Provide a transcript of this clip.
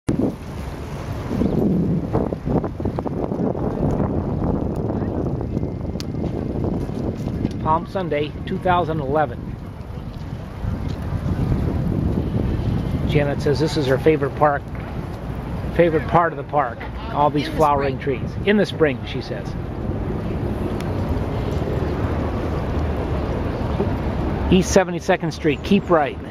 Palm Sunday, 2011. Janet says this is her favorite part of the park. All these flowering trees. In the spring, she says. East 72nd Street, keep right.